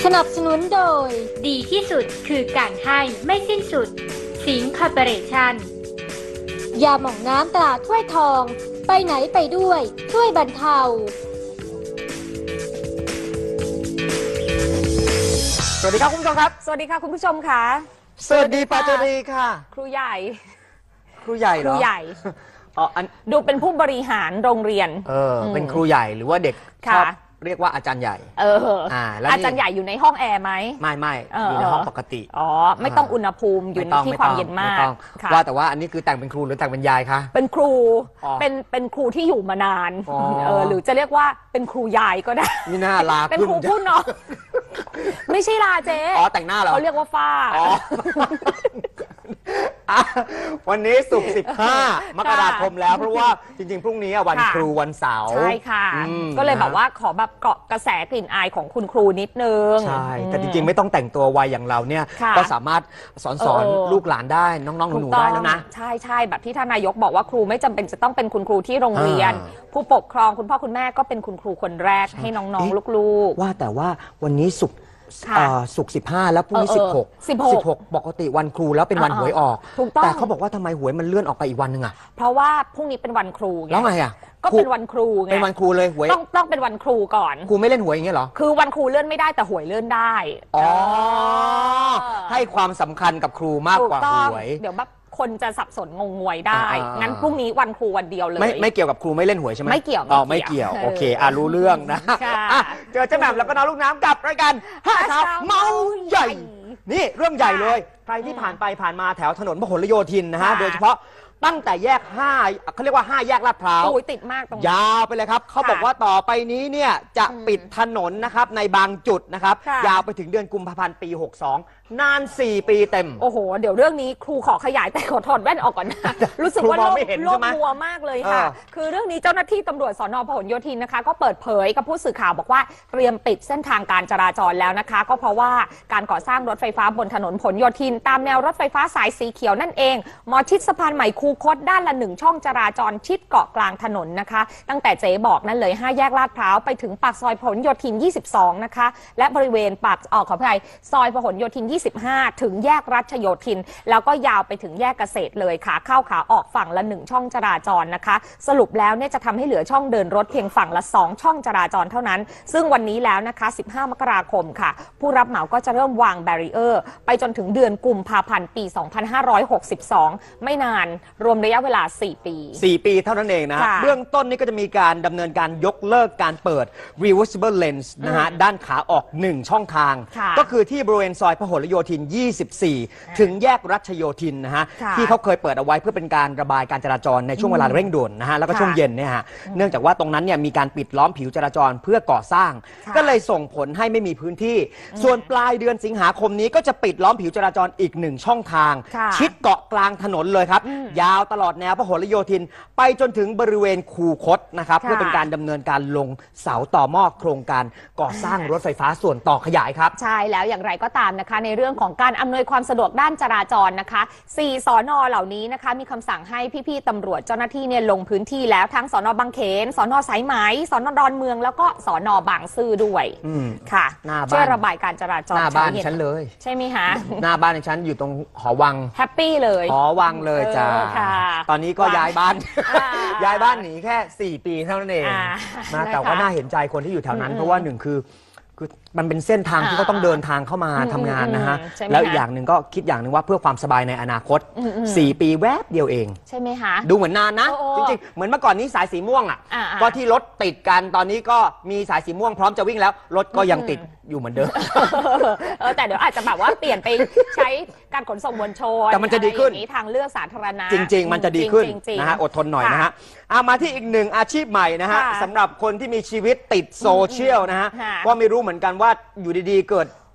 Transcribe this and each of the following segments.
นับสนุนโดยดีที่สุดคือการให้ไม่สิ้นสุดสิงห์คอร์ปอเรชั่นยาหม่องน้ำตราถ้วยทองไปไหนไปด้วยช่วยบรรเทาสวัสดีครับคุณผู้ชมครับสวัสดีค่ะคุณผู้ชมค่ะสวัสดีปาจารีค่ะครูใหญ่ครูใหญ่เหรอครูใหญ่ดูเป็นผู้บริหารโรงเรียนเป็นครูใหญ่หรือว่าเด็กชอบเรียกว่าอาจารย์ใหญ่แล้วอาจารย์ใหญ่อยู่ในห้องแอร์ไหมไม่อยู่ในห้องปกติไม่ต้องอุณหภูมิอยู่ที่ความเย็นมากว่าแต่ว่าอันนี้คือแต่งเป็นครูหรือแต่งเป็นยายคะเป็นครูเป็นครูที่อยู่มานานหรือจะเรียกว่าเป็นครูยายก็ได้นี่น่าลาเป็นครูผู้น้องไม่ใช่ลาเจ๊แต่งหน้าเหรอเขาเรียกว่าฝ้าวันนี้ศุกร์15 มกราคมแล้วเพราะว่าจริงๆพรุ่งนี้วันครูวันเสาร์ใช่ค่ะก็เลยแบบว่าขอแบบเกาะกระแสกลิ่นอายของคุณครูนิดนึงใช่แต่จริงๆไม่ต้องแต่งตัววัยอย่างเราเนี่ยก็สามารถสอนลูกหลานได้น้องๆหนูๆได้แล้วนะใช่แบบที่ท่านนายกบอกว่าครูไม่จำเป็นจะต้องเป็นคุณครูที่โรงเรียนผู้ปกครองคุณพ่อคุณแม่ก็เป็นคุณครูคนแรกให้น้องๆลูกๆว่าแต่ว่าวันนี้ศุกร์15แล้วพรุ่งนี้16ปกติวันครูแล้วเป็นวันหวยออกแต่เขาบอกว่าทำไมหวยมันเลื่อนออกไปอีกวันนึงอ่ะเพราะว่าพรุ่งนี้เป็นวันครูแล้วไงอ่ะก็เป็นวันครูไงเป็นวันครูเลยหวยต้องเป็นวันครูก่อนครูไม่เล่นหวยอย่างเงี้ยเหรอคือวันครูเลื่อนไม่ได้แต่หวยเลื่อนได้ให้ความสำคัญกับครูมากกว่าหวยเดี๋ยวแบบคนจะสับสนงงงวยได้งั้นพรุ่งนี้วันครูวันเดียวเลยไม่เกี่ยวกับครูไม่เล่นหวยใช่ไหมไม่เกี่ยวไม่เกี่ยวโอเครู้เรื่องนะเจอเจ้าแหม่มแล้วก็น้องลูกน้ำกับรายการห้าเช้าเมาใหญ่นี่เรื่องใหญ่เลยใครที่ผ่านไปผ่านมาแถวถนนพหลโยธินนะฮะโดยเฉพาะตั้งแต่แยก5เขาเรียกว่า5แยกลาดพร้าวติดมากตรงยาวไปเลยครับเขาบอกว่าต่อไปนี้เนี่ยจะปิดถนนนะครับในบางจุดนะครับยาวไปถึงเดือนกุมภาพันธ์ปี62นาน4 ปีเต็มโอ้โหเดี๋ยวเรื่องนี้ครูขอขยายแต่ขอถอดแว่นออกก่อนนะรู้สึกว่าโลกมัวมากเลยค่ะคือเรื่องนี้เจ้าหน้าที่ตำรวจสน.พหลโยธินนะคะก็เปิดเผยกับผู้สื่อข่าวบอกว่าเตรียมปิดเส้นทางการจราจรแล้วนะคะก็เพราะว่าการก่อสร้างรถไฟฟ้าบนถนนพหลโยธินตามแนวรถไฟฟ้าสายสีเขียวนั่นเองหมอชิดสะพานใหม่คูคตด้านละ1ช่องจราจรชิดเกาะกลางถนนนะคะตั้งแต่เจ๊บอกนั่นเลย5แยกลาดพร้าวไปถึงปากซอยพหลโยธิน22นะคะและบริเวณปากขออภัยซอยพหลโยธิน25ถึงแยกรัชโยธินแล้วก็ยาวไปถึงแยกเกษตรเลยขาเข้าขาออกฝั่งละ1ช่องจราจรนะคะสรุปแล้วเนี่ยจะทำให้เหลือช่องเดินรถเพียงฝั่งละ2ช่องจราจรเท่านั้นซึ่งวันนี้แล้วนะคะ15 มกราคมค่ะผู้รับเหมาก็จะเริ่มวางแบรีเออร์ไปจนถึงเดือนกุมภาพันธ์ปี2562ไม่นานรวมระยะเวลา4 ปีเท่านั้นเองนะเบื้องต้นนี้ก็จะมีการดำเนินการยกเลิกการเปิด reversible lens นะฮะด้านขาออก1ช่องทางก็คือที่บริเวณซอยพหลโยธิน24ถึงแยกรัชโยธินนะฮะที่เขาเคยเปิดเอาไว้เพื่อเป็นการระบายการจราจรในช่วงเวลาเร่งด่วนนะฮะแล้วก็ช่วงเย็นเนี่ยฮะเนื่องจากว่าตรงนั้นเนี่ยมีการปิดล้อมผิวจราจรเพื่อก่อสร้างก็เลยส่งผลให้ไม่มีพื้นที่ส่วนปลายเดือนสิงหาคมนี้ก็จะปิดล้อมผิวจราจรอีก1ช่องทางชิดเกาะกลางถนนเลยครับยาวตลอดแนวพหลโยธินไปจนถึงบริเวณคูคตนะครับเพื่อเป็นการดำเนินการลงเสาต่อหม้อโครงการก่อสร้างรถไฟฟ้าส่วนต่อขยายครับใช่แล้วอย่างไรก็ตามนะคะในเรื่องของการอำนวยความสะดวกด้านจราจรนะคะ4สน.เหล่านี้นะคะมีคำสั่งให้พี่ๆตำรวจเจ้าหน้าที่เนี่ยลงพื้นที่แล้วทั้งสน.บางเขนสน.สายไหมสน.ดอนเมืองแล้วก็สน.บางซื่อด้วยค่ะช่วยระบายการจราจรหน้าบ้านฉันเลยใช่ไหมคะหน้าบ้านฉันอยู่ตรงหอวังแฮปปี้เลยหอวังเลยจ้าตอนนี้ก็ย้ายบ้านย้ายบ้านหนีแค่4 ปีเท่านั้นเองนะแต่ว่าน่าเห็นใจคนที่อยู่แถวนั้นเพราะว่า1คือมันเป็นเส้นทางที่เขาต้องเดินทางเข้ามาทำงานนะฮะแล้วอีกอย่างหนึ่งก็คิดอย่างหนึ่งว่าเพื่อความสบายในอนาคต4 ปีแวบเดียวเองใช่ไหมคะดูเหมือนนานนะจริงๆเหมือนเมื่อก่อนนี้สายสีม่วงอ่ะก็ที่รถติดกันตอนนี้ก็มีสายสีม่วงพร้อมจะวิ่งแล้วรถก็ยังติดอยู่เหมือนเดิมแต่เดี๋ยวอาจจะแบบว่าเปลี่ยนไปใช้การขนส่งมวลชนแต่มันจะดีขึ้นทางเลือกสาธารณะจริงๆมันจะดีขึ้นนะฮะอดทนหน่อยนะฮะมาที่อีก1อาชีพใหม่นะฮะสำหรับคนที่มีชีวิตติดโซเชียลนะฮะก็ไม่รู้เหมือนกันว่าอยู่ดีๆเกิด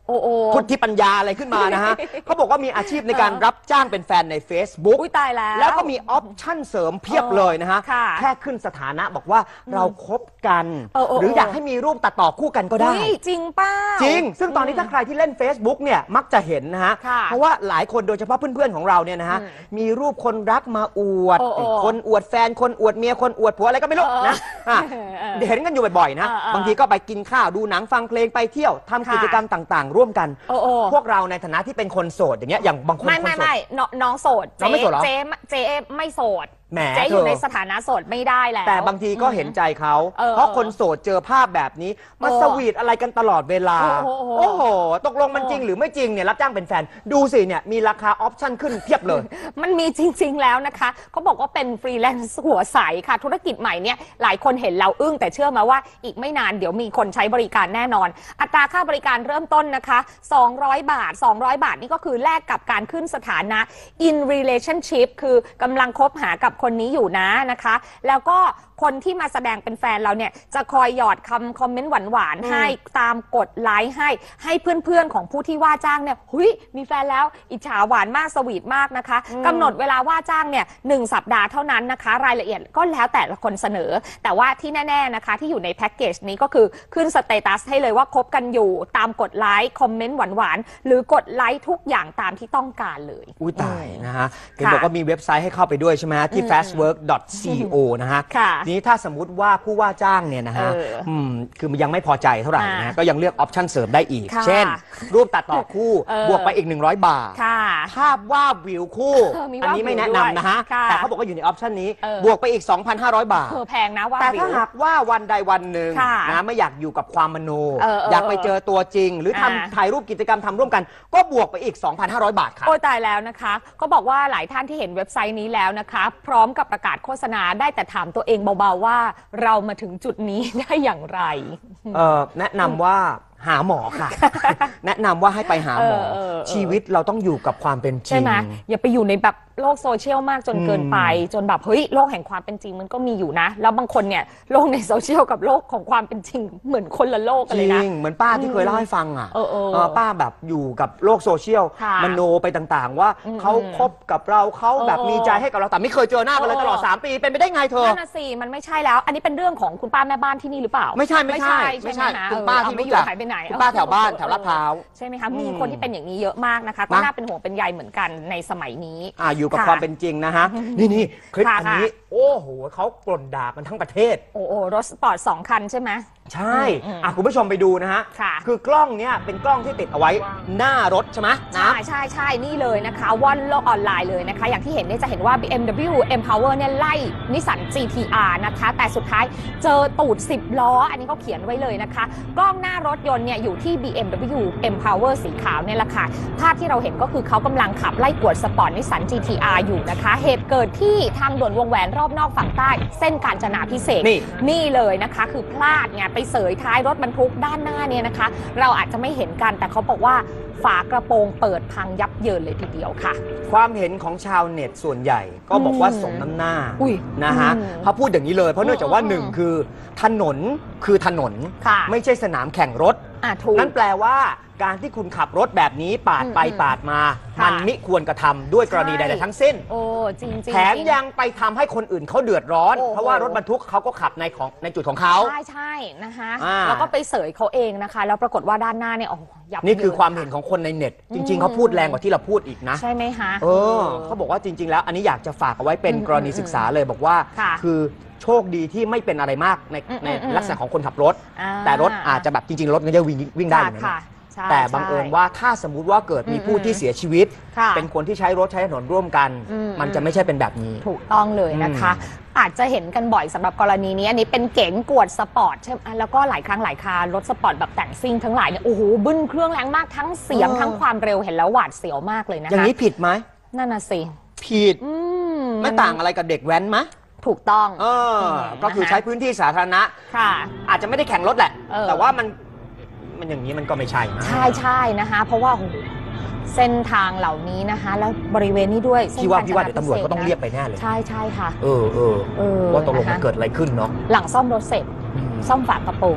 โอ้โอ้พุทธิปัญญาอะไรขึ้นมานะฮะ เขาบอกว่ามีอาชีพในการรับจ้างเป็นแฟนใน Facebook อุ้ยตายแล้วแล้วก็มีออปชั่นเสริมเพียบเลยนะฮะค่ะแค่ขึ้นสถานะบอกว่าเราคบกัน หรืออยากให้มีรูปตัดต่อคู่กันก็ได้อุ๊ยจริงเป้าจริง ซึ่งตอนนี้ถ้าใครที่เล่น Facebook เนี่ยมักจะเห็นนะฮะค่ะเพราะว่าหลายคนโดยเฉพาะเพื่อนๆของเราเนี่ยนะฮะ มีรูปคนรักมาอวด คนอวดแฟน คนอวดเมีย คนอวดผัวอะไรก็ไม่รู้นะอ่ะเห็นกันอยู่บ่อยๆนะ บางทีก็ไปกินข้าวดูหนังฟังเพลงไปเที่ยวทำกิจกรรมต่างๆ ร่วมกัน พวกเราในฐานะที่เป็นคนโสดอย่างเงี้ย อย่างบางคนคนโสดไม่น้องโสดน้องไม่โสดเหรอเจ๊ไม่โสดแหมเจ๊อยู่ในสถานะโสดไม่ได้แล้วแต่บางทีก็เห็นใจเขา เพราะคนโสดเจอภาพแบบนี้มาสวีทอะไรกันตลอดเวลา โอ้โห ตกลงมันจริงหรือไม่จริงเนี่ยรับจ้างเป็นแฟน ดูสิเนี่ยมีราคาออปชั่นขึ้นเพียบเลยมันมีจริง ๆ แล้วนะคะเขาบอกว่าเป็นฟรีแลนซ์หัวใสค่ะธุรกิจใหม่เนี่ยหลายคนเห็นเราอึ้งแต่เชื่อมาว่าอีกไม่นานเดี๋ยวมีคนใช้บริการแน่นอน อัตราค่าบริการเริ่มต้นนะคะ200 บาท200 บาทนี่ก็คือแลกกับการขึ้นสถานะ in relationship คือกำลังคบหากับคนนี้อยู่นะคะ แล้วก็คนที่มาแสดงเป็นแฟนเราเนี่ยจะคอยหยอดคอมเมนต์หวานๆให้ตามกดไลค์ให้เพื่อนๆของผู้ที่ว่าจ้างเนี่ยหุยมีแฟนแล้วอิจฉาหวานมากสวีทมากนะคะกำหนดเวลาว่าจ้างเนี่ย1 สัปดาห์เท่านั้นนะคะรายละเอียดก็แล้วแต่ละคนเสนอแต่ว่าที่แน่ๆนะคะที่อยู่ในแพ็กเกจนี้ก็คือขึ้นสเตตัสให้เลยว่าคบกันอยู่ตามกดไลค์คอมเมนต์หวานๆหรือกดไลค์ทุกอย่างตามที่ต้องการเลยอุ้ยตายนะฮะเห็นบอกว่ามีเว็บไซต์ให้เข้าไปด้วยใช่ไหมฮะที่ fastwork.co นะฮะนี้ถ้าสมมุติว่าผู้ว่าจ้างเนี่ยนะฮะคือมันยังไม่พอใจเท่าไหร่นะก็ยังเลือกออปชั่นเสริมได้อีกเช่นรูปตัดต่อคู่บวกไปอีก100 บาทภาพวาดวิวคู่อันนี้ไม่แนะนำนะฮะแต่เขาบอกว่าอยู่ในออปชั่นนี้บวกไปอีก 2,500 บาทแพงนะว่าแต่ถ้าหากว่าวันใดวันหนึ่งนะไม่อยากอยู่กับความมโนอยากไปเจอตัวจริงหรือทำถ่ายรูปกิจกรรมทำร่วมกันก็บวกไปอีก 2,500 บาทค่ะโอ้ตายแล้วนะคะก็บอกว่าหลายท่านที่เห็นเว็บไซต์นี้แล้วนะคะพร้อมกับประกาศโฆษณาได้แต่ถามตัวเองเบาๆว่าเรามาถึงจุดนี้ได้อย่างไรแนะนำว่าหาหมอค่ะ แนะนำว่าให้ไปหาหมอชีวิตเราต้องอยู่กับความเป็นจริงใช่ไหมอย่าไปอยู่ในแบบโลกโซเชียลมากจนเกินไปจนแบบเฮ้ยโลกแห่งความเป็นจริงมันก็มีอยู่นะแล้วบางคนเนี่ยโลกในโซเชียลกับโลกของความเป็นจริงเหมือนคนละโลกกันเลยนะจริงเหมือนป้าที่เคยเล่าให้ฟังอ่ะป้าแบบอยู่กับโลกโซเชียลมโนไปต่างๆว่าเขาคบกับเราเขาแบบมีใจให้กับเราแต่ไม่เคยเจอหน้ากันเลยตลอด3 ปีเป็นไปได้ไงเธอนั่นน่ะสิมันไม่ใช่แล้วอันนี้เป็นเรื่องของคุณป้าแม่บ้านที่นี่หรือเปล่าไม่ใช่คุณป้าที่รู้จักคุณป้าแถวบ้านแถวลาดพร้าวใช่ไหมคะมีคนที่เป็นอย่างนี้เยอะมากนะคะก็น่าเป็นห่วงเป็นใยเหมือนกันในสมัยนี้อยู่กับความเป็นจริงนะฮะนี่คลิปอันนี้โอ้โหเขากล่นด่ากันทั้งประเทศโอ้รถสปอร์ต2 คันใช่ไหมใช่คุณผู้ชมไปดูนะฮะคือกล้องเนี้ยเป็นกล้องที่ติดเอาไว้หน้ารถใช่ไหมใช่นี่เลยนะคะว่อนโลกออนไลน์เลยนะคะอย่างที่เห็นเนี่ยจะเห็นว่า BMW Empower เนี่ยไล่นิสสัน GT-R นะคะแต่สุดท้ายเจอตูด10 ล้ออันนี้เขาเขียนไว้เลยนะคะกล้องหน้ารถยนต์เนี่ยอยู่ที่ BMW Empower สีขาวเนี่ยแหละค่ะภาพที่เราเห็นก็คือเขากำลังขับไล่กวดสปอร์ตนิสสัน GT-R อยู่นะคะเหตุเกิดที่ทางด่วนวงแหวนรอบนอกฝั่งใต้เส้นกาญจนาภิเษกนี่เลยนะคะคือพลาดไงไปเสยท้ายรถบรรทุกด้านหน้าเนี่ยนะคะเราอาจจะไม่เห็นกันแต่เขาบอกว่าฝากระโปรงเปิดพังยับเยินเลยทีเดียวค่ะความเห็นของชาวเน็ตส่วนใหญ่ก็บอกว่าสมน้ำหน้านะฮะเขาพูดอย่างนี้เลยเพราะเนื่องจากว่า1คือถนนคือถนนไม่ใช่สนามแข่งรถนั่นแปลว่าการที่คุณขับรถแบบนี้ปาดไปปาดมามันมิควรกระทำด้วยกรณีใดๆทั้งสิ้นจริงแถมยังไปทำให้คนอื่นเขาเดือดร้อนเพราะว่ารถบรรทุกเขาก็ขับในจุดของเขาใช่นะคะแล้วก็ไปเสยเขาเองนะคะแล้วปรากฏว่าด้านหน้าเนี่ยยับนี่คือความเห็นของคนในเน็ตจริงๆเขาพูดแรงกว่าที่เราพูดอีกนะใช่ไหมคะเขาบอกว่าจริงๆแล้วอันนี้อยากจะฝากเอาไว้เป็นกรณีศึกษาเลยบอกว่าคือโชคดีที่ไม่เป็นอะไรมากในลักษณะของคนขับรถแต่รถอาจจะแบบจริงๆรถมันจะวิ่งได้อย่างนี้แต่บังเอิญว่าถ้าสมมุติว่าเกิดมีผู้ที่เสียชีวิตเป็นคนที่ใช้รถใช้ถนนร่วมกันมันจะไม่ใช่เป็นแบบนี้ถูกต้องเลยนะคะอาจจะเห็นกันบ่อยสำหรับกรณีนี้อันนี้เป็นเก๋งกวดสปอร์ตใช่ไหมแล้วก็หลายครั้งหลายคารถสปอร์ตแบบแต่งซิ่งทั้งหลายเนี่ยโอ้โหบึ้นเครื่องแรงมากทั้งเสียงทั้งความเร็วเห็นแล้วหวาดเสียวมากเลยนะคะอย่างนี้ผิดไหมนั่นน่ะสิผิดไม่ต่างอะไรกับเด็กแว้นไหมถูกต้องก็คือใช้พื้นที่สาธารณะอาจจะไม่ได้แข่งรถแหละแต่ว่ามันอย่างนี้มันก็ไม่ใช่ใช่นะคะเพราะว่าเส้นทางเหล่านี้นะคะแล้วบริเวณนี้ด้วยพี่ว่าเดี๋ยวตำรวจก็ต้องเรียกไปแน่เลยใช่ค่ะว่าตกลงมันเกิดอะไรขึ้นเนาะหลังซ่อมรถเสร็จซ่อมฝากระโปรงก่อน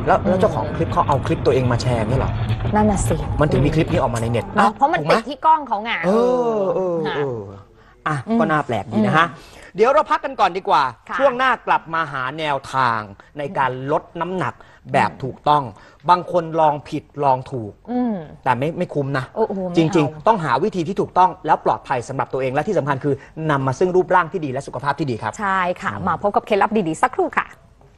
แล้วเจ้าของคลิปเขาเอาคลิปตัวเองมาแชร์นี่หรอนั่นน่ะสิมันถึงมีคลิปนี้ออกมาในเน็ตเพราะมันติดที่กล้องเขาไงก็น่าแปลกดีนะฮะ เดี๋ยวเราพักกันก่อนดีกว่า ช่วงหน้ากลับมาหาแนวทางในการลดน้ำหนักแบบถูกต้อง บางคนลองผิดลองถูกแต่ไม่คุ้มนะ จริงๆ ต้องหาวิธีที่ถูกต้องแล้วปลอดภัยสำหรับตัวเองและที่สำคัญคือนำมาซึ่งรูปร่างที่ดีและสุขภาพที่ดีครับใช่ค่ะ มาพบกับเคล็ดลับดีๆสักครู่ค่ะ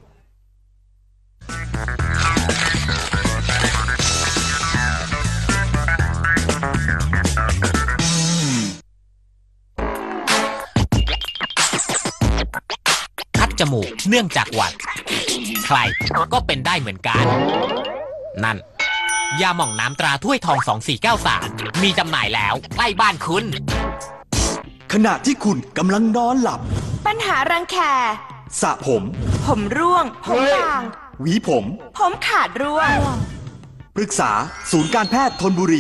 จมูกเนื่องจากหวัดใครก็เป็นได้เหมือนกันนั่นยาหม่องน้ำตราถ้วยทอง2493มีจำหน่ายแล้วใกล้บ้านคุณขณะที่คุณกำลังนอนหลับปัญหารังแคสระผมผมร่วง ผมบางหวีผมผมขาดร่วงปรึกษาศูนย์การแพทย์ธนบุรี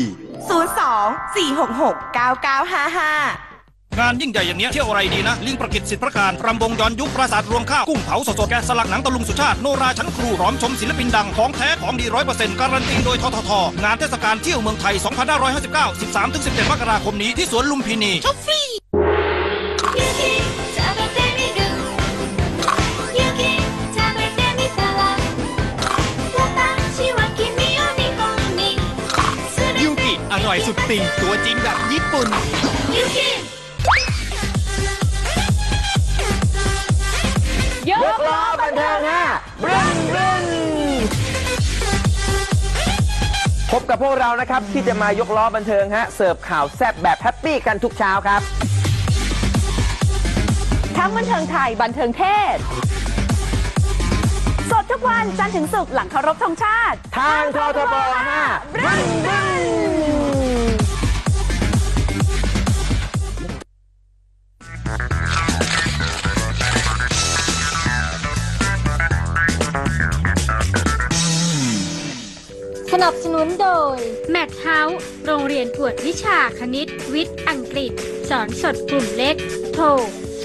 02-466-9955 งานยิ่งใหญ่อย่างนี้เที่ยวอะไรดีนะลิงประกิตสิทธิประการรำวงย้อนยุคปราสาทรวงข้าวกุ้งเผาสดๆแกะสลักหนังตะลุงสุชาติโนราชั้นครูพร้อมชมศิลปินดังของแท้ของดี 100% การันตีโดยทททงานเทศกาลเที่ยวเมืองไทย 2559 13-17 มกราคมนี้ที่สวนลุมพินีช็อปฟรียูกิอร่อยสุดติ่งตัวจริงแบบญี่ปุ่นยกล้อบันเทิงฮะบึ้นบึ้นพบกับพวกเรานะครับที่จะมายกล้อบันเทิงฮะเสิร์ฟข่าวแซ่บแบบแฮปปี้กันทุกเช้าครับทั้งบันเทิงไทยบันเทิงเทศสดทุกวันจันทร์ถึงศุกร์หลังเคารพธงชาติทางททบ5บึ้นบึ้นสนับสนุนโดยแมทเฮาส์โรงเรียนกวดวิชาคณิตวิทย์อังกฤษสอนสดกลุ่มเล็กโทร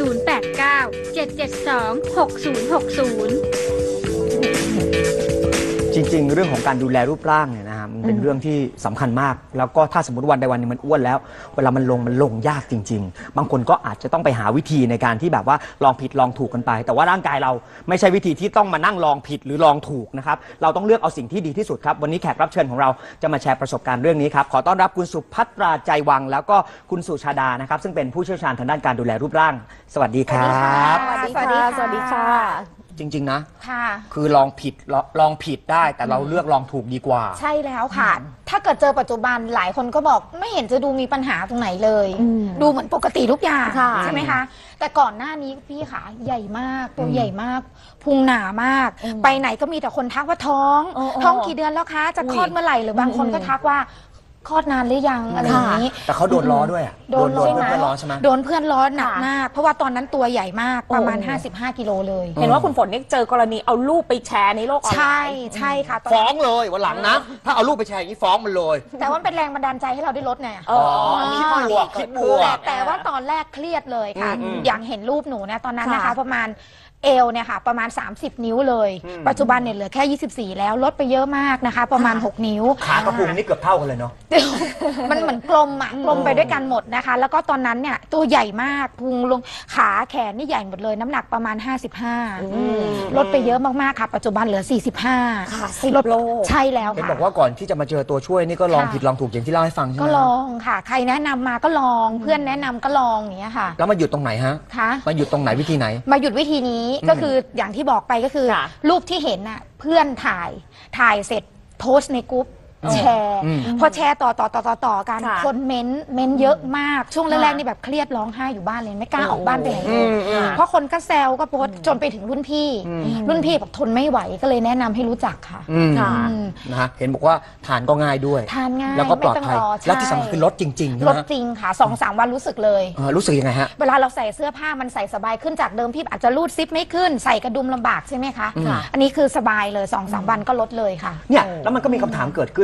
089 772 6060 จริงๆเรื่องของการดูแลรูปร่างเนี่ยนะครับมันเป็นเรื่องที่สำคัญมากแล้วก็ถ้าสมมติวันใดวันหนึงมันอ้วนแล้วเวลามันลงยากจริงๆบางคนก็อาจจะต้องไปหาวิธีในการที่แบบว่าลองผิดลองถูกกันไป แต่ว่าร่างกายเราไม่ใช่วิธีที่ต้องมานั่งลองผิดหรือลองถูกนะครับเราต้องเลือกเอาสิ่งที่ดีที่สุดครับวันนี้แขกรับเชิญของเราจะมาแชร์ประสบการณ์เรื่องนี้ครับขอต้อนรับคุณสุภัตราใจวังแล้วก็คุณสุชาดานะครับซึ่งเป็นผู้เชี่ยวชาญทางด้านการดูแลรูปร่างสวัสดีครับสวัสดีค่ะจริงๆนะค่ะคือลองผิดได้แต่เราเลือกลองถูกดีกว่าใช่แล้วค่ะ ถ้าเกิดเจอปัจจุบันหลายคนก็บอกไม่เห็นจะดูมีปัญหาตรงไหนเลยดูเหมือนปกติทุกอย่างใช่ไหมคะแต่ก่อนหน้านี้พี่ขาใหญ่มากตัวใหญ่มากพุงหนามากไปไหนก็มีแต่คนทักว่าท้องกี่เดือนแล้วคะจะคลอดเมื่อไหร่หรือบางคนก็ทักว่าคลอดนานหรือยังอะไรอย่างนี้แต่เขาโดนล้อด้วยโดนเพื่อนล้อใช่ไหมโดนเพื่อนล้อหนักมากเพราะว่าตอนนั้นตัวใหญ่มากประมาณ55 กิโลเลยเห็นว่าคุณฝนนี่เจอกรณีเอารูปไปแชร์ในโลกออนไลน์ใช่ค่ะฟ้องเลยวันหลังนะถ้าเอารูปไปแชร์อย่างนี้ฟ้องมันเลยแต่ว่าเป็นแรงบันดาลใจให้เราได้ลดไงคิดบวกแต่ว่าตอนแรกเครียดเลยค่ะอย่างเห็นรูปหนูเนี่ยตอนนั้นนะคะประมาณเอวเนี่ยค่ะประมาณ30 นิ้วเลยปัจจุบันเนี่ยเหลือแค่24แล้วลดไปเยอะมากนะคะประมาณ6 นิ้วขากับพุงนี่เกือบเท่ากันเลยเนาะมันเหมือนกลมไปด้วยกันหมดนะคะแล้วก็ตอนนั้นเนี่ยตัวใหญ่มากพุงลงขาแขนนี่ใหญ่หมดเลยน้ำหนักประมาณ55ลดไปเยอะมากๆค่ะปัจจุบันเหลือ45 ค่ะ10 โลใช่แล้วค่ะเห็นบอกว่าก่อนที่จะมาเจอตัวช่วยนี่ก็ลองผิดลองถูกอย่างที่เล่าให้ฟังใช่ไหมก็ลองค่ะใครแนะนำมาก็ลองเพื่อนแนะนำก็ลองอย่างเงี้ยค่ะแล้วมาหยุดตรงไหนฮะมาหยุดตรงไหนวิธีไหนมาหยุดวิธีนี้ก็คืออย่างที่บอกไปก็คือรูปที่เห็นน่ะเพื่อนถ่ายเสร็จโพสต์ในกรุ๊ปแชร์พอแชร์ต่อกันคนเม้นเยอะมากช่วงแรกๆนี่แบบเครียดร้องไห้อยู่บ้านเลยไม่กล้าออกบ้านไปไหนเลยเพราะคนก็แซวก็โพสต์จนไปถึงรุ่นพี่บอกทนไม่ไหวก็เลยแนะนำให้รู้จักค่ะนะฮะเห็นบอกว่าทานก็ง่ายด้วยทานง่ายแล้วก็ปลอดภัยแล้วที่สำคัญคือลดจริงๆลดจริงค่ะ 2-3 วันรู้สึกเลยรู้สึกยังไงฮะเวลาเราใส่เสื้อผ้ามันใส่สบายขึ้นจากเดิมพี่อาจจะรูดซิปไม่ขึ้นใส่กระดุมลำบากใช่ไหมคะอันนี้คือสบายเลย 2-3 วันก็ลดเลยค่ะเนี่ยแล้วมันก็มีคำถามเกิดขึ้น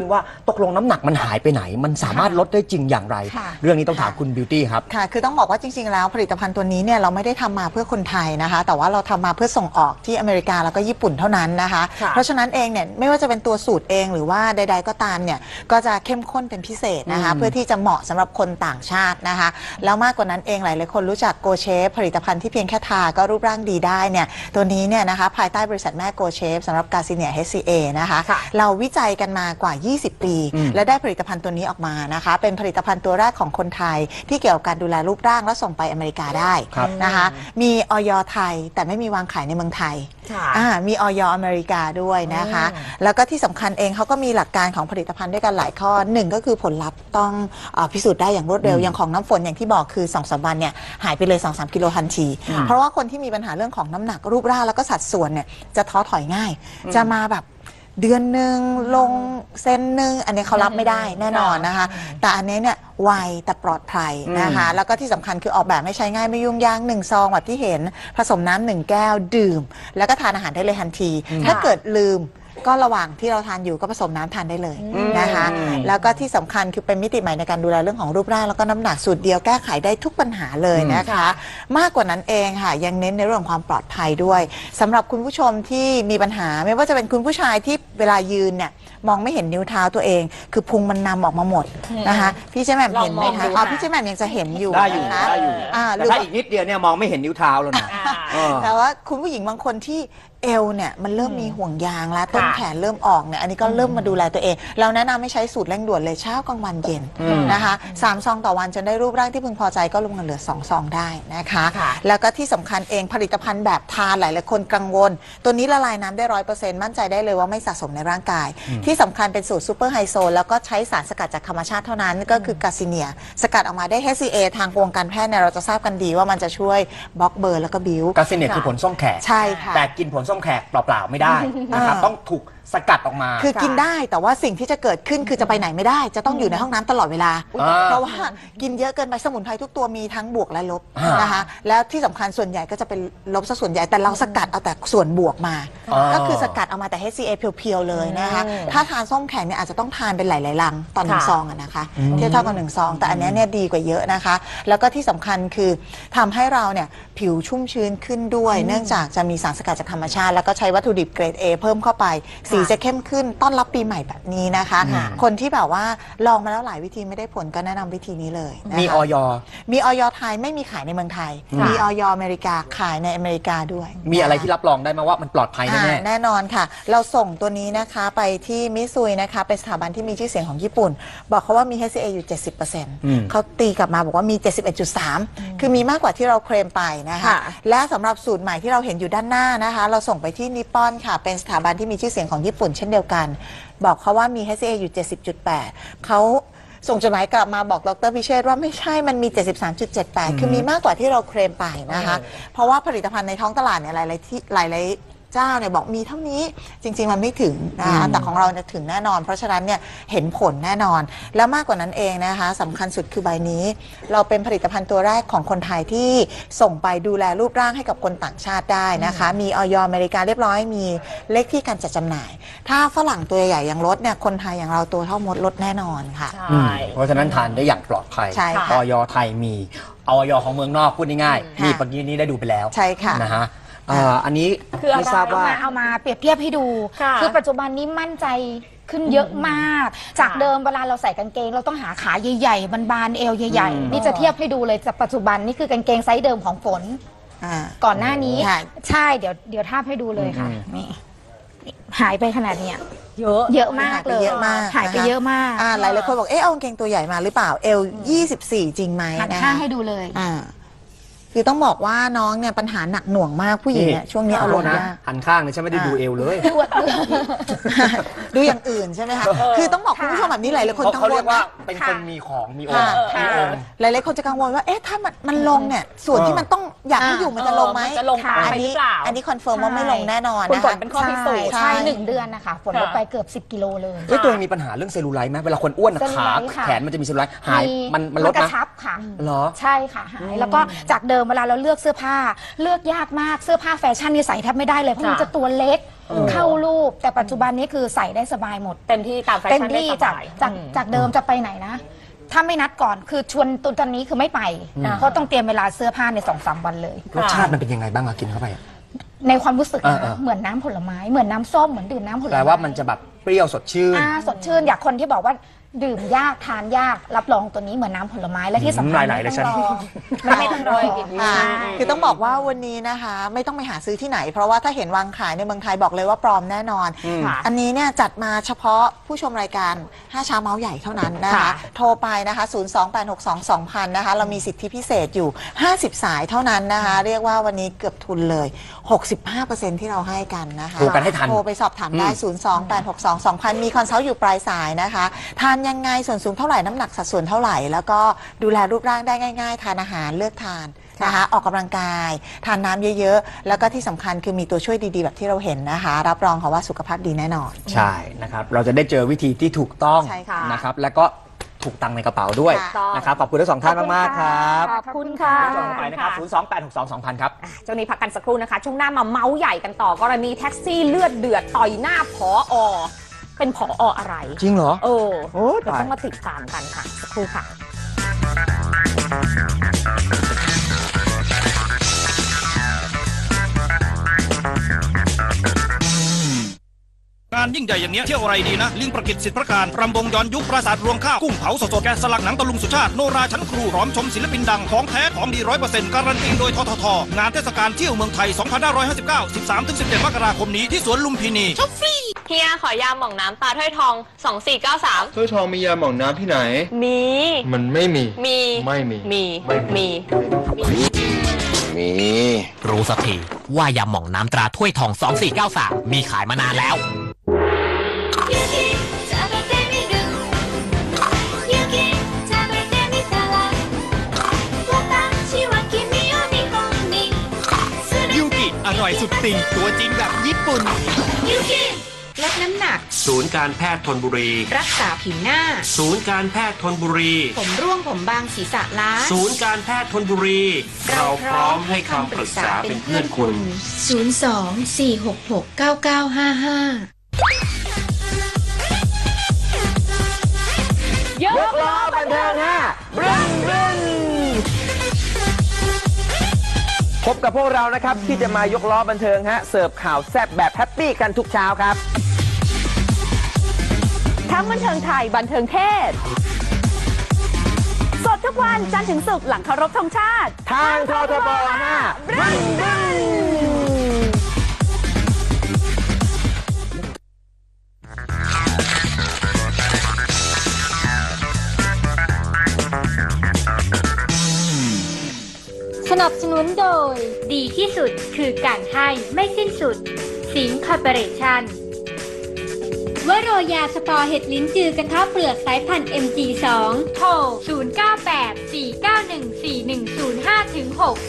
ว่าตกลงน้ำหนักมันหายไปไหนมันสามารถลดได้จริงอย่างไร เรื่องนี้ต้องถามคุณบิวตี้ครับค่ะคือต้องบอกว่าจริงๆแล้วผลิตภัณฑ์ตัวนี้เนี่ยเราไม่ได้ทำมาเพื่อคนไทยนะคะแต่ว่าเราทำมาเพื่อส่งออกที่อเมริกาแล้วก็ญี่ปุ่นเท่านั้นนะคะเพราะฉะนั้นเองเนี่ยไม่ว่าจะเป็นตัวสูตรเองหรือว่าใดๆก็ตามเนี่ยก็จะเข้มข้นเป็นพิเศษนะคะเพื่อที่จะเหมาะสำหรับคนต่างชาตินะคะแล้วมากกว่านั้นเองหลายๆคนรู้จักโกเชฟผลิตภัณฑ์ที่เพียงแค่ทาก็รูปร่างดีได้เนี่ยตัวนี้เนี่ยนะคะภายใต้บริษัทแม่โกเชฟสำหรับกาซิเนีย HCA นะคะเราวิจัยกันมากว่า20 ปีและได้ผลิตภัณฑ์ตัวนี้ออกมานะคะเป็นผลิตภัณฑ์ตัวแรกของคนไทยที่เกี่ยวกับการดูแลรูปร่างและส่งไปอเมริกาได้นะคะมีอย.ไทยแต่ไม่มีวางขายในเมืองไทยมีอย.อเมริกาด้วยนะคะแล้วก็ที่สำคัญเองเขาก็มีหลักการของผลิตภัณฑ์ด้วยกันหลายข้อหนึ่งก็คือผลลัพธ์ต้องพิสูจน์ได้อย่างรวดเร็วอย่างของน้ำฝนอย่างที่บอกคือ 2-3 วันเนี่ยหายไปเลย 2-3 กิโลทันทีเพราะว่าคนที่มีปัญหาเรื่องของน้ำหนักรูปร่างแล้วก็สัดส่วนเนี่ยจะท้อถอยง่ายจะมาแบบเดือนหนึ่งลงเซนหนึ่งอันนี้เขารับไม่ได้แน่นอนนะคะแต่อันนี้เนี่ยไวแต่ปลอดภัยนะคะแล้วก็ที่สำคัญคือออกแบบไม่ใช้ง่ายไม่ยุ่งยาก1 ซองแบบที่เห็นผสมน้ำ1 แก้วดื่มแล้วก็ทานอาหารได้เลยทันทีถ้าเกิดลืมก็ระหว่างที่เราทานอยู่ก็ผสมน้ำทานได้เลยนะคะแล้วก็ที่สำคัญคือเป็นมิติใหม่ในการดูแลเรื่องของรูปร่างแล้วก็น้ำหนักสูตรเดียวแก้ไขได้ทุกปัญหาเลยนะคะมากกว่านั้นเองค่ะยังเน้นในเรื่องความปลอดภัยด้วยสำหรับคุณผู้ชมที่มีปัญหาไม่ว่าจะเป็นคุณผู้ชายที่เวลายืนเนี่ยมองไม่เห็นนิ้วเท้าตัวเองคือพุงมันนำออกมาหมดนะคะพี่เจ๊แหม่มเห็นไหมคะพี่เจ๊แหม่มยังจะเห็นอยู่ได้อยู่แต่ถ้าอีกนิดเดียวเนี่ยมองไม่เห็นนิ้วเท้าแล้วนะแต่ว่าคุณผู้หญิงบางคนที่เอวเนี่ยมันเริ่มมีห่วงยางแล้วต้นแขนเริ่มออกเนี่ยอันนี้ก็เริ่มมาดูแลตัวเองเราแนะนำให้ใช้สูตรเร่งด่วนเลยเช้ากลางวันเย็นนะคะ3 ซองต่อวันจนได้รูปร่างที่พึงพอใจก็ลงมาเหลือ2 ซองได้นะคะแล้วก็ที่สำคัญเองผลิตภัณฑ์แบบทานหลายๆคนกังวลตัวนี้ละลายน้ำได้ 100% มั่นใจได้เลยว่าไม่สะสมในร่างกายที่สำคัญเป็นสูตรซูเปอร์ไฮโซแล้วก็ใช้สารสกัดจากธรรมชาติเท่านั้นก็คือกาซิเนียสกัดออกมาได้ HCA ทางวงการแพทย์เนี่ยเราจะทราบกันดีว่ามันจะช่วยบล็อกเบอร์แล้วก็บิ้วกาซิเนียคือผลส้มแขกใช่ค่ะแต่กินผลส้มแขกเปล่าไม่ได้นะครับต้องถูกสกัดออกมาคือกินได้แต่ว่าสิ่งที่จะเกิดขึ้นคือจะไปไหนไม่ได้จะต้องอยู่ในห้องน้ำตลอดเวลาเพราะว่ากินเยอะเกินไปสมุนไพรทุกตัวมีทั้งบวกและลบนะคะแล้วที่สำคัญส่วนใหญ่ก็จะเป็นลบซะส่วนใหญ่แต่เราสกัดเอาแต่ส่วนบวกมาก็คือสกัดเอามาแต่ HCA เพียวๆเลยนะคะถ้าทานส้มแข็งเนี่ยอาจจะต้องทานเป็นหลายๆลังตอน1 ซองนะคะเทียบเท่ากับ1 ซองแต่อันนี้เนี่ยดีกว่าเยอะนะคะแล้วก็ที่สำคัญคือทำให้เราเนี่ยผิวชุ่มชื้นขึ้นด้วยเนื่องจากจะมีสารสกัดจากธรรมชาติแล้วก็ใช้วัตถุดิบเกรด A เพิ่มเข้าไปสีจะเข้มขึ้นต้อนรับปีใหม่แบบนี้นะคะคนที่แบบว่าลองมาแล้วหลายวิธีไม่ได้ผลก็แนะนำวิธีนี้เลยมีอย .ไทยไม่มีขายในเมืองไทยมีอย.อเมริกาขายในอเมริกาด้วยมีอะไรที่รับรองได้ไหมว่ามันปลอดภัยแน่แน่นอนค่ะเราส่งตัวนี้นะคะไปที่มิซุยนะคะเป็นสถาบันที่มีชื่อเสียงของญี่ปุ่นบอกเขาว่ามี HCA อยู่ 70% เขาตีกลับมาบอกว่ามี 71.3 คือมีมากกว่าที่เราเคลมไปนะคะและสำหรับสูตรใหม่ที่เราเห็นอยู่ด้านหน้านะคะเราส่งไปที่นิปปอนค่ะเป็นสถาบันที่มีชื่อเสียงของญี่ปุ่นเช่นเดียวกันบอกเขาว่ามี HCA อยู่ 70.8 เขาส่งจดหมายกลับมาบอกดร.พิเชษว่าไม่ใช่มันมี 73.78 คือมีมากกว่าที่เราเคลมไปนะคะเพราะว่าผลิตภัณฑ์ในท้องตลาดเนี่ยหลายเจ้าเนี่ยบอกมีเท่านี้จริงๆมันไม่ถึงนะคะแต่ของเราจะถึงแน่นอนเพราะฉะนั้นเนี่ยเห็นผลแน่นอนแล้วมากกว่านั้นเองนะคะสำคัญสุดคือใบนี้เราเป็นผลิตภัณฑ์ตัวแรกของคนไทยที่ส่งไปดูแลรูปร่างให้กับคนต่างชาติได้นะคะมีอย.อเมริกาเรียบร้อยมีเลขที่การจัดจำหน่ายถ้าฝรั่งตัวใหญ่อย่างรถเนี่ยคนไทยอย่างเราตัวเท่ามดลดแน่นอนค่ะเพราะฉะนั้นทานได้อย่างปลอดภัยอย.ไทยมีอย.ของเมืองนอกพูดง่ายๆนี่เมื่อกี้นี้ได้ดูไปแล้วใช่ค่ะนะฮะอันนี้ไม่ทราบว่าเอามาเปรียบเทียบให้ดูคือปัจจุบันนี้มั่นใจขึ้นเยอะมากจากเดิมเวลาเราใส่กางเกงเราต้องหาขาใหญ่ๆบานๆเอวใหญ่ๆนี่จะเทียบให้ดูเลยจากปัจจุบันนี่คือกางเกงไซส์เดิมของฝนก่อนหน้านี้ใช่เดี๋ยวทาบให้ดูเลยค่ะนี่หายไปขนาดนี้เยอะมากเลยหายไปเยอะมากหลายคนบอกเอากางเกงตัวใหญ่มาหรือเปล่าเอว24จริงไหมนะให้ดูเลยคือต้องบอกว่าน้องเนี่ยปัญหาหนักหน่วงมากผู้หญิงเนี่ยช่วงนี้เอาลงนะหันข้างเลยฉันไม่ได้ดูเอวเลยดูอย่างอื่นใช่ไหมคะคือต้องบอกคุณผู้ชมแบบนี้หลายคนกังวลว่าเป็นคนมีของมีองค์หลายคนจะกังวลว่าถ้ามันลงเนี่ยส่วนที่มันต้องอยากให้อยู่มันจะลงไหมอันนี้คอนเฟิร์มว่าไม่ลงแน่นอนนะคะเป็นข้อพิสูจน์ใช่1 เดือนนะคะฝนลดไปเกือบ10 กิโลเลยตัวเองมีปัญหาเรื่องเซลลูไลท์ไหมเวลาคนอ้วนขาแขนมันจะมีเซลลูไลท์หายมันลดนะกระชับค่ะเหรอใช่ค่ะหายแล้วก็จากเดิมเวลาเราเลือกเสื้อผ้าเลือกยากมากเสื้อผ้าแฟชั่นนี่ใส่แทบไม่ได้เลยเพราะมันจะตัวเล็กเข้ารูปปแต่ปัจจุบันนี้คือใส่ได้สบายหมดเต็มที่ตามแฟเต็ชั่มนได้ที่สจากบายจากเดิมจะไปไหนนะ ถ้าไม่นัดก่อนคือชวนตอนนี้คือไม่ไปเพราะต้องเตรียมเวลาเสื้อผ้าใน2-3 วันเลยรสชาติมันเป็นยังไงบ้างอะกินเข้าไปในความรู้สึกนะเออเหมือนน้ำผลไม้เหมือนน้ำส้มเหมือนดื่มน้ำผลไม้แปลว่ามันจะแบบเปรี้ยวสดชื่นสดชื่นอยากคนที่บอกว่าดื่มยากทานยากรับรองตัวนี้เหมือนน้ำผลไม้และที่สำคัญน้ำลายไหลเลยฉันไม่ต้องรอคือต้องบอกว่าวันนี้นะคะไม่ต้องไปหาซื้อที่ไหน เพราะว่าถ้าเห็นวางขายในเมืองไทยบอกเลยว่าปลอมแน่นอน อันนี้เนี่ยจัดมาเฉพาะผู้ชมรายการ5เช้าเมาส์ใหญ่เท่านั้นนะคะโทรไปนะคะ028622000นะคะเรามีสิทธิพิเศษอยู่50สายเท่านั้นนะคะเรียกว่าวันนี้เกือบทุนเลย 65% ที่เราให้กันนะคะโทรกันให้ทันโทรไปสอบถามได้028622000มีคอนซัลท์อยู่ปลายสายนะคะทานยังไงส่วนสูงเท่าไหร่น้ำหนักสัดส่วนเท่าไหร่แล้วก็ดูแลรูปร่างได้ง่ายๆทานอาหารเลือกทานนะคะออกกำลังกายทานน้ำเยอะๆแล้วก็ที่สำคัญคือมีตัวช่วยดีๆแบบที่เราเห็นนะคะรับรองค่ะว่าสุขภาพดีแน่นอนใช่นะครับเราจะได้เจอวิธีที่ถูกต้องใช่ค่ะนะครับแล้วก็ถูกตังค์ในกระเป๋าด้วยค่ะนะครับขอบคุณทั้งสองท่านมากๆครับขอบคุณค่ะจองไปนะครับ028622000ครับเจ้านี้พักกันสักครู่นะคะช่วงหน้ามาเมาส์ใหญ่กันต่อกรณีแท็กซี่เลือดเดือดต่อยหน้าผอ.เป็นผอ.อะไรจริงเหรอโอ้โอ้เดี๋ยวตายต้องมาติดตามกันค่ะสักครู่ค่ะงานยิ่งใหญ่อย่างเนี้ยเที่ยวอะไรดีนะลิงประกิตสิทธิประการรำวงย้อนยุคปราสาทรวงข้าวกุ้งเผาสดๆแกะสลักหนังตะลุงสุชาติโนราชั้นครูร้อมชมศิลปินดังของแท้ของดี 100% การันตีโดยทททงานเทศกาลเที่ยวเมืองไทย 2559 13-17 มกราคมนี้ที่สวนลุมพินีเฮียขอยาหม่องน้ำตาถ้วยทอง 2493 ถ้วยทองมียาหม่องน้ำที่ไหนมีมันไม่มีมีไม่มีมี มีมีรู้สักทีว่ายาหม่องน้ำตราถ้วยทอง 2493 มีขายมานานแล้วยูกิอร่อยสุดติ่งตัวจริงแบบญี่ปุ่นลดน้ำหนักศูนย์การแพทย์ธนบุรีรักษาผิวหน้าศูนย์การแพทย์ธนบุรีผมร่วงผมบางศีรษะล้าศูนย์การแพทย์ธนบุรี เราพร้อมให้คำปรึกษาเป็นเพื่อนคุณ 02-466-9955 ยกล้อบันเทิงฮะบึ้นบึ้นพบกับพวกเรานะครับที่จะมายกล้อบันเทิงฮะเสิร์ฟข่าวแซ่บแบบแฮปปี้กันทุกเช้าครับทั้งบันเทิงไทยบันเทิงเทศสดทุกวันจันทร์ถึงศุกร์หลังเคารพธงชาติทางททบ5บึ้นบึ้นสนับสนุนโดยดีที่สุดคือการให้ไม่สิ้นสุด สิงห์คอร์ปอเรชั่นวโรยาสปอร์เห็ดลิ้นจือกระเทาะเปลือกสายพันธุ์ MG2 โทร 0984914105-6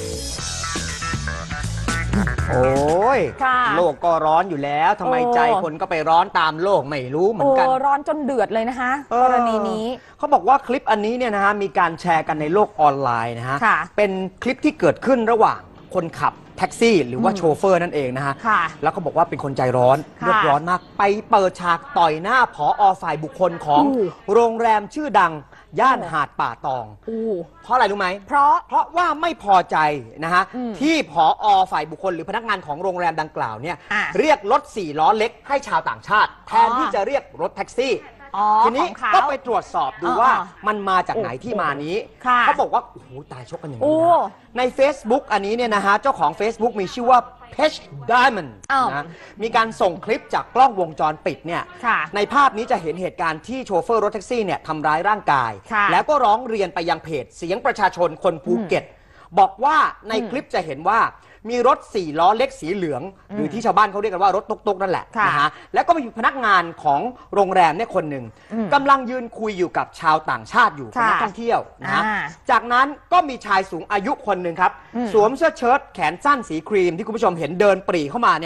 โอ้ยค่ะโลกก็ร้อนอยู่แล้วทำไมใจคนก็ไปร้อนตามโลกไม่รู้เหมือนกันร้อนจนเดือดเลยนะคะกรณีนี้เขาบอกว่าคลิปอันนี้เนี่ยนะฮะมีการแชร์กันในโลกออนไลน์นะฮะค่ะเป็นคลิปที่เกิดขึ้นระหว่างคนขับแท็กซี่ หรือว่าโชเฟอร์นั่นเองนะฮะค่ะแล้วเขาบอกว่าเป็นคนใจร้อนค่ะเลือดร้อนมากไปเปิดฉากต่อยหน้าผอ.ฝ่ายบุคคลของโรงแรมชื่อดังย่านหาดป่าตอง เพราะอะไรรู้ไหมเพราะว่าไม่พอใจนะฮะที่ผอ.ฝ่ายบุคคลหรือพนักงานของโรงแรมดังกล่าวเนี่ยเรียกรถ4 ล้อเล็กให้ชาวต่างชาติแทนที่จะเรียกรถแท็กซี่ทีนี้ก็ไปตรวจสอบดูว่ามันมาจากไหนที่มานี้เขาบอกว่าโอ้โหตายชกกันอย่างนี้นะใน Facebook อันนี้เนี่ยนะฮะเจ้าของ Facebook มีชื่อว่า Page Diamond นะมีการส่งคลิปจากกล้องวงจรปิดเนี่ยในภาพนี้จะเห็นเหตุการณ์ที่โชเฟอร์รถแท็กซี่เนี่ยทำร้ายร่างกายแล้วก็ร้องเรียนไปยังเพจเสียงประชาชนคนภูเก็ตบอกว่าในคลิปจะเห็นว่ามีรถ4 ล้อเล็กสีเหลืองหรือที่ชาวบ้านเขาเรียกกันว่ารถตุ๊กๆนั่นแหละนะฮะแล้วก็มีพนักงานของโรงแรมเนี่ยคนหนึ่งกำลังยืนคุยอยู่กับชาวต่างชาติอยู่เป็นนักท่องเที่ยวนะฮะจากนั้นก็มีชายสูงอายุคนหนึ่งครับสวมเสื้อเชิ้ตแขนสั้นสีครีมที่คุณผู้ชมเห็นเดินปรีเข้ามาเนี่ย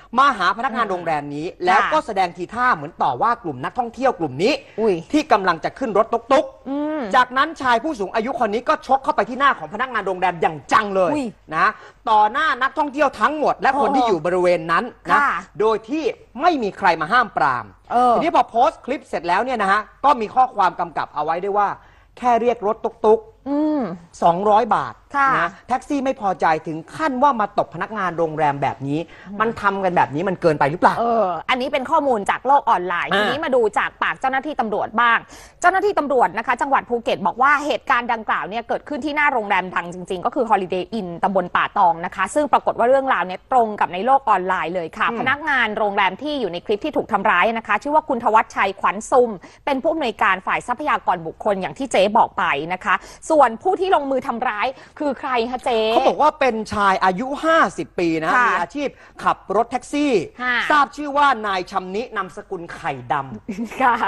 มาหาพนักงานโรงแรมนี้แล้วก็แสดงทีท่าเหมือนต่อว่ากลุ่มนักท่องเที่ยวกลุ่มนี้ที่กำลังจะขึ้นรถตุ๊กๆจากนั้นชายผู้สูงอายุคนนี้ก็ชกเข้าไปที่หน้าของพนักงานโรงแรมอย่างจังเลยนะต่อหน้านักท่องเที่ยวทั้งหมดและคนที่อยู่บริเวณนั้นนะโดยที่ไม่มีใครมาห้ามปรามทีนี้พอโพสต์คลิปเสร็จแล้วเนี่ยนะฮะก็มีข้อความกำกับเอาไว้ด้วยว่าแค่เรียกรถตุ๊ก200 บาทนะแท็กซี่ไม่พอใจถึงขั้นว่ามาตบพนักงานโรงแรมแบบนี้มันทำกันแบบนี้มันเกินไปหรือเปล่าอันนี้เป็นข้อมูลจากโลกออนไลน์ทีนี้มาดูจากปากเจ้าหน้าที่ตำรวจบ้างเจ้าหน้าที่ตำรวจนะคะจังหวัดภูเก็ตบอกว่าเหตุการณ์ดังกล่าวเนี่ยเกิดขึ้นที่หน้าโรงแรมดังจริงๆก็คือ Holiday Inn ตำบลป่าตองนะคะซึ่งปรากฏว่าเรื่องราวเนี่ยตรงกับในโลกออนไลน์เลยค่ะพนักงานโรงแรมที่อยู่ในคลิปที่ถูกทำร้ายนะคะชื่อว่าคุณธวัชชัยขวัญซุมเป็นผู้อำนวยการฝ่ายทรัพยากรบุคคลอย่างที่เจ๊บอกไปนะคะส่วนผู้ที่ลงมือทำร้ายคือใครคะเจ๊เขาบอกว่าเป็นชายอายุ 50 ปีนะมีอาชีพขับรถแท็กซี่ทราบชื่อว่านายชำนินามสกุลไข่ดำค่ะ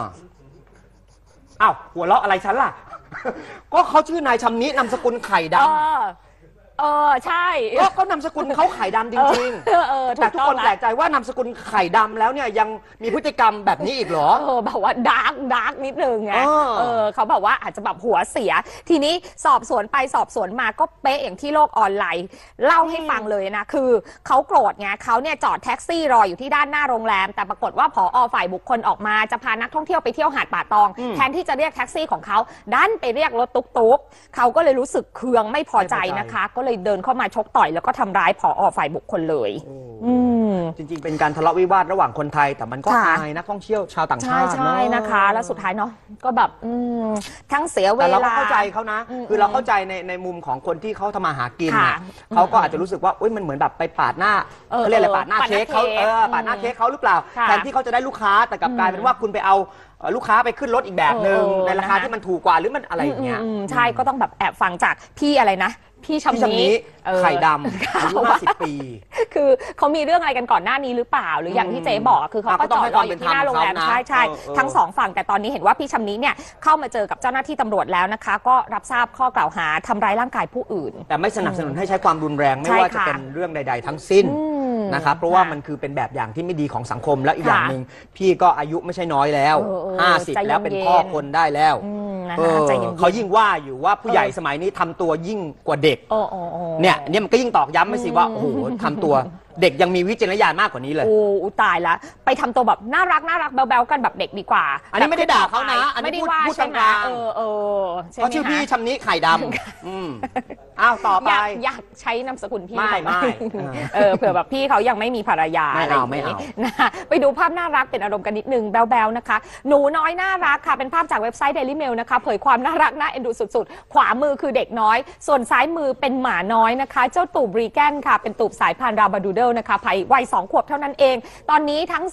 อ้าวหัวเราะอะไรฉันล่ะ ก็เขาชื่อนายชำนินามสกุลไข่ดำใช่ก็เขานามสกุลเขาไข่ดำจริงๆแต่ทุกคนแปลกใจว่านามสกุลไข่ดำแล้วเนี่ยยังมีพฤติกรรมแบบนี้อีกเหรอแบบว่าดาร์กนิดนึงไงเขาบอกว่าอาจจะแบบหัวเสียทีนี้สอบสวนไปสอบสวนมาก็เป๊ะอย่างที่โลกออนไลน์เล่าให้ฟังเลยนะคือเขาโกรธไงเขาเนี่ยจอดแท็กซี่รออยู่ที่ด้านหน้าโรงแรมแต่ปรากฏว่าผอ.ฝ่ายบุคคลออกมาจะพานักท่องเที่ยวไปเที่ยวหาดป่าตองแทนที่จะเรียกแท็กซี่ของเขาดันไปเรียกรถตุ๊กๆเขาก็เลยรู้สึกเคืองไม่พอใจนะคะก็เลยเดินเข้ามาชกต่อยแล้วก็ทำร้ายผอ.ฝ่ายบุคคลเลยจริงๆเป็นการทะเลาะวิวาทระหว่างคนไทยแต่มันก็อายนักท่องเที่ยวชาวต่างชาติใช่นะคะแล้วสุดท้ายเนาะก็แบบทั้งเสียเวลาแต่เราก็เข้าใจเขานะคือเราเข้าใจในมุมของคนที่เขาทำมาหากินเขาก็อาจจะรู้สึกว่ามันเหมือนแบบไปปาดหน้าเขาเรียกอะไรปาดหน้าเค้กเขาปาดหน้าเค้กเขาหรือเปล่าแทนที่เขาจะได้ลูกค้าแต่กลับกลายเป็นว่าคุณไปเอาลูกค้าไปขึ้นรถอีกแบบนึงในราคาที่มันถูกกว่าหรือมันอะไรอย่างเงี้ยใช่ก็ต้องแบบแอบฟังจากพี่อะไรนะพี่ชำนิไข่ดำอายุ50 ปีคือเขามีเรื่องอะไรกันก่อนหน้านี้หรือเปล่าหรืออย่างที่เจ๊บอกคือเขาก็จอดรออยู่ที่หน้าโรงแรมใช่ทั้งสองฝั่งแต่ตอนนี้เห็นว่าพี่ชำนิเนี่ยเข้ามาเจอกับเจ้าหน้าที่ตำรวจแล้วนะคะก็รับทราบข้อกล่าวหาทำร้ายร่างกายผู้อื่นแต่ไม่สนับสนุนให้ใช้ความรุนแรงไม่ว่าจะเป็นเรื่องใดๆทั้งสิ้นนะครับเพราะว่ามันคือเป็นแบบอย่างที่ไม่ดีของสังคมแล้วอีกอย่างหนึ่งพี่ก็อายุไม่ใช่น้อยแล้ว50แล้วเป็นพ่อคนได้แล้วเขายิ่งว่าอยู่ว่าผู้ใหญ่สมัยนี้ทำตัวยิ่งกว่าเด็กเนี่ยมันก็ยิ่งตอกย้ำไปสิว่าโอ้โหทำตัวเด็กยังมีวิจารณญาณมากกว่านี้เลยโอ้ตายละไปทำตัวแบบน่ารักแบ๊วๆกันแบบเด็กดีกว่าอันนี้ไม่ได้ด่าเขานะอันนี้พูดกลางๆเขาชื่อพี่ชำนิไข่ดำอ้าวต่อไปอยากใช้นามสกุลพี่ไม่เผื่อแบบพี่เขายังไม่มีภรรยาอะไรอย่างนี้นะไปดูภาพน่ารักเป็นอารมณ์กันนิดนึงแบ๊วๆนะคะหนูน้อยน่ารักค่ะเป็นภาพจากเว็บไซต์ Daily Mail นะคะเผยความน่ารักน่าเอ็นดูสุดๆขวามือคือเด็กน้อยส่วนซ้ายมือเป็นหมาน้อยนะคะเจ้าตูบบรีแกนค่ะเป็นตูบสายพันธุ์ราบาดูเดิลนะคะวัย2 ขวบเท่านั้นเองตอนนี้ทั้ง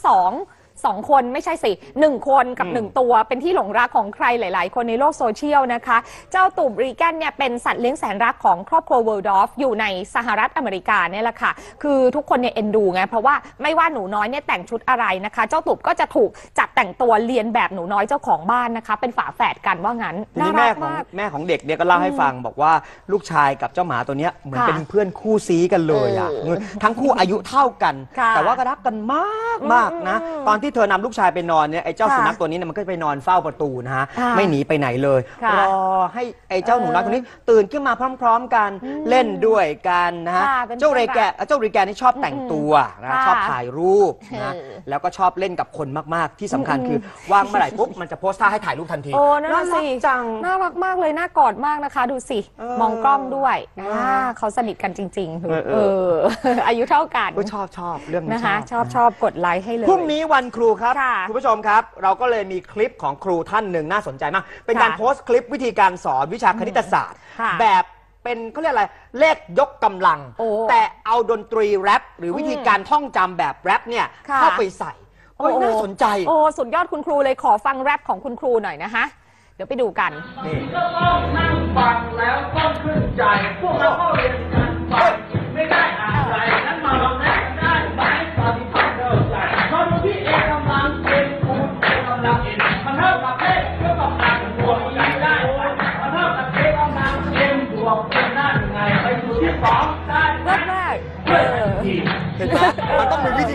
2 คนไม่ใช่สิ1 คนกับ1 ตัวเป็นที่หลงรักของใครหลายๆคนในโลกโซเชียลนะคะเจ้าตูบบรีแกนเนี่ยเป็นสัตว์เลี้ยงแสนรักของครอบครัวเวิลดอฟอยู่ในสหรัฐอเมริกาเนี่ยแหละค่ะคือทุกคนเนี่ยเอ็นดูไงเพราะว่าไม่ว่าหนูน้อยเนี่ยแต่งชุดอะไรนะคะเจ้าตูบก็จะถูกจัดแต่งตัวเลียนแบบหนูน้อยเจ้าของบ้านนะคะเป็นฝาแฝดกันว่างั้นน่ารักมากแม่ของเด็กเนี่ยก็เล่าให้ฟังบอกว่าลูกชายกับเจ้าหมาตัวเนี้ยเหมือนเป็นเพื่อนคู่ซีกันเลยอ่ะทั้งคู่อายุเท่ากันแต่ว่าก็รักกันมากนะตอนที่เธอนำลูกชายไปนอนเนี่ยไอ้เจ้าสุนัขตัวนี้เนี่ยมันก็ไปนอนเฝ้าประตูนะฮะไม่หนีไปไหนเลยรอให้ไอ้เจ้าหนูน้อยตัวนี้ตื่นขึ้นมาพร้อมๆกันเล่นด้วยกันนะฮะเจ้ารีแกนี่ชอบแต่งตัวนะชอบถ่ายรูปนะแล้วก็ชอบเล่นกับคนมากๆที่สำคัญคือวางเมื่อไหร่ปุ๊บมันจะโพสท่าให้ถ่ายรูปทันทีน่ารักจังน่ารักมากเลยน่ากอดมากนะคะดูสิมองกล้องด้วยเขาสนิทกันจริงๆอายุเท่ากันชอบเรื่องนี้นะคะชอบกดไลค์ให้เลยพรุ่งนี้วันครูครับคุณผู้ชมครับเราก็เลยมีคลิปของครูท่านหนึ่งน่าสนใจมากเป็นการโพสต์คลิปวิธีการสอนวิชาคณิตศาสตร์แบบเป็นเขาเรียกอะไรเลขยกกำลังแต่เอาดนตรีแรปหรือวิธีการท่องจำแบบแรปเนี่ยเข้าไปใส่น่าสนใจสุดยอดคุณครูเลยขอฟังแรปของคุณครูหน่อยนะคะเดี๋ยวไปดูกันก็ต้องนั่งฟังแล้วต้องขึ้นใจพวกเราเข้าเรียนกันฟังไม่ได้อะไรนั้นมาลองแรปได้ไหมตอนที่ฟังเริ่มใจพอดูที่เอกกำลังเป็นคูณเอกกำลังเอ็นมันเท่ากับเลขยกกำลังบวกอีกได้มันเท่ากับเอกกำลังเอ็นบวกเป็นนั่นไงไปสู่ที่2ได้แรกเห็นไหมมันต้องมีวิธี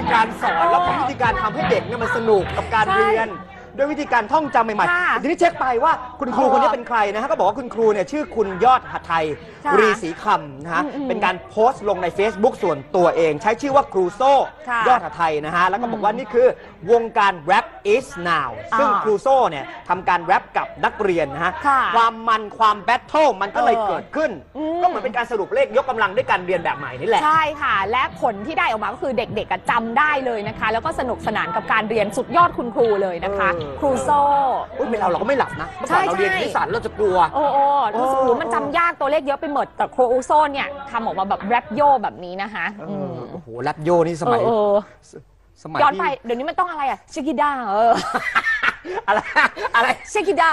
ทำให้เด็กเนี่ยมันสนุกกับการเรียนด้วยวิธีการท่องจำใหม่ๆทีนี้เช็คไปว่าคุณครูคนนี้เป็นใครนะฮะก็บอกว่าคุณครูเนี่ยชื่อคุณยอดหทัยรีศรีคำนะฮะเป็นการโพสต์ลงใน Facebook ส่วนตัวเองใช้ชื่อว่าครูโซ่ยอดหทัยนะฮะแล้วก็บอกว่านี่คือวงการ rap is now ซึ่งครูโซ่เนี่ยทำการแรปกับนักเรียนนะฮะความมันความแบทเทิลมันก็เลยเกิดขึ้นก็เหมือนเป็นการสรุปเลขยกกำลังด้วยการเรียนแบบใหม่นี่แหละใช่ค่ะและผลที่ได้ออกมาก็คือเด็กๆจำได้เลยนะคะแล้วก็สนุกสนานกับการเรียนสุดยอดคุณครูเลยนะคะครูโซ่ไม่เราก็ไม่หลับนะเมื่อก่อนเราเรียนคณิตศาสตร์เราจะกลัวรู้สึกมันจำยากตัวเลขเยอะไปหมดแต่ครูโซ่เนี่ยทำออกมาแบบแรปโยแบบนี้นะคะโอ้โหแรปโยนี่สมัยย้อนไปเดี๋ยวนี้มันต้องอะไรอะเชคิดาอะไรเชคิดา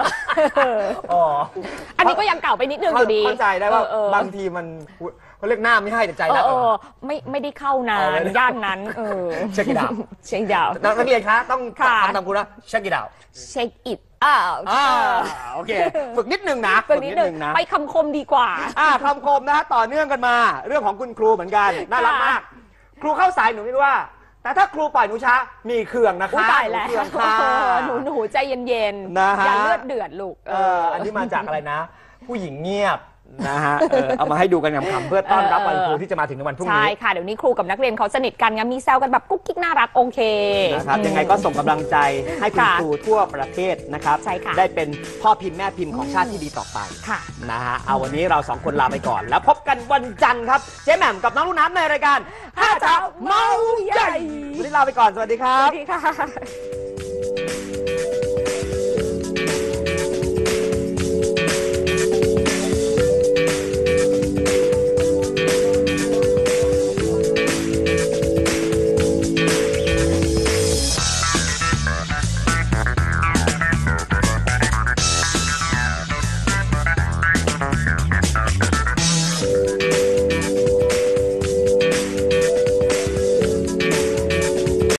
อันนี้ก็ยังเก่าไปนิดนึงอยู่ดีเข้าใจได้ว่าบางทีมันเขาเรียกหน้าไม่ให้แต่ใจรักไม่ได้เข้านานย่านนั้นเช็คอิทเอาเช็คอิทเอานักเรียนคะต้องทำคุณนะเช็คอิทเอาเช็คอิทโอเคฝึกนิดนึงนะฝึกนิดนึงนะไปคำคมดีกว่าคำคมนะต่อเนื่องกันมาเรื่องของคุณครูเหมือนกันน่ารักมากครูเข้าสายหนูไม่รู้ว่าแต่ถ้าครูปล่อยหนูช้ามีเครื่องนะคะตายแล้วหนูใจเย็นๆอย่าเลือดเดือดลูกอันนี้มาจากอะไรนะผู้หญิงเงียบนะฮะเอามาให้ดูกันคำเพื่อต้อนรับวันครูที่จะมาถึงในวันพรุ่งนี้ใช่ค่ะเดี๋ยวนี้ครูกับนักเรียนเขาสนิทกันมีแซวกันแบบกุ๊กกิ๊กน่ารักโอเคนะครับยังไงก็ส่งกำลังใจให้คุณครูทั่วประเทศนะครับได้เป็นพ่อพิมพ์แม่พิมพ์ของชาติที่ดีต่อไปนะฮะเอาวันนี้เรา2คนลาไปก่อนแล้วพบกันวันจันทร์ครับเจ๊แหม่มกับน้องลูกน้ำในรายการ 5 เช้าเมาใหญ่วันนี้ลาไปก่อนสวัสดีครับสวัสดีค่ะ